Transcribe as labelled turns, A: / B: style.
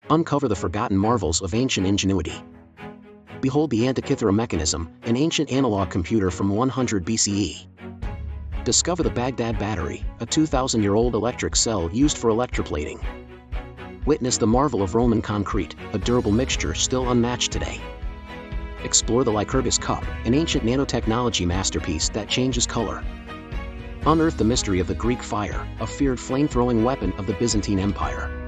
A: Uncover the forgotten marvels of ancient ingenuity. Behold the Antikythera Mechanism, an ancient analog computer from 100 BCE. Discover the Baghdad Battery, a 2,000-year-old electric cell used for electroplating. Witness the marvel of Roman concrete, a durable mixture still unmatched today. Explore the Lycurgus Cup, an ancient nanotechnology masterpiece that changes color. Unearth the mystery of the Greek fire, a feared flame-throwing weapon of the Byzantine Empire.